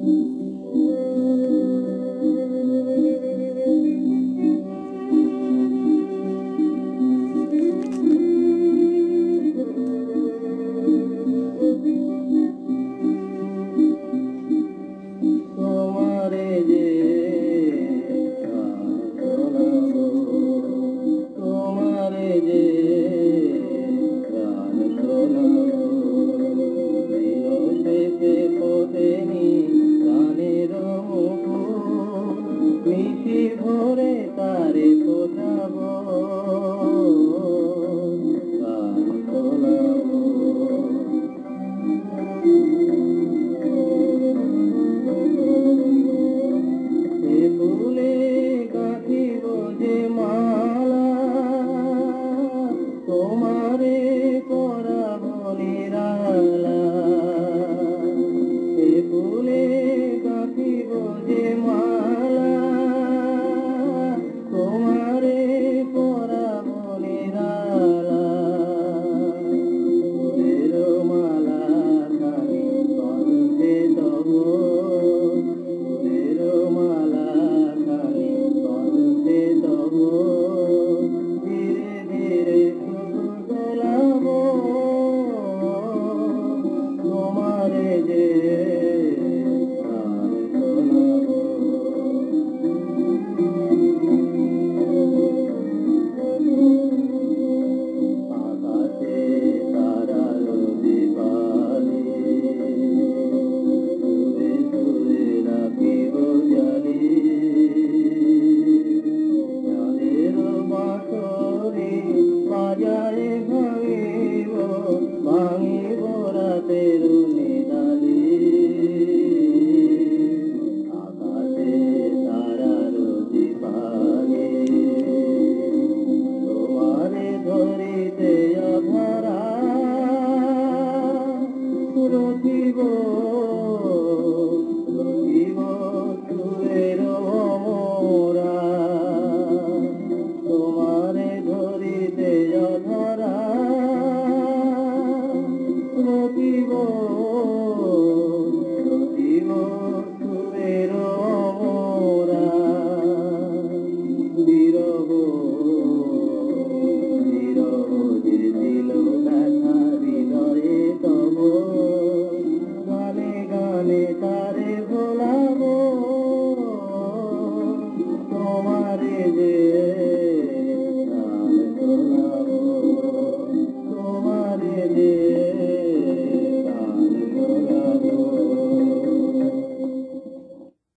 মিশি ভরে তারে ফোটাবো গান শোনাবো সে ফুলে গাঁথিব যে মালা তোমারে পরাবো নিরালা সে ফুলে গাঁথিব যে মালা তোমারে পরাবো নিরালা ফুলের মালা খানি কণ্ঠে তব ফুলের মালা খানি কণ্ঠে তব ধীরে ধীরে শুধু দোলাবো তোমারে যে গান শোনাবো আকাশে তারালো দিবালি সুরে সুরে রাখিব জালি চাঁদের বাঁশরি বাজারে ভাঙিব ভাঙিব রাতের নিদালি আকাশে তারালো দিবালি তোমারে ধরিতে অধরা রখিব রখিব সুরের মোরা তোমারে ধরিতে অধরা রখিব রখিব সুরের মোরা বিরহ বিরহ যে দিল ব্যথা হৃদয়ে তব গানে গানে তার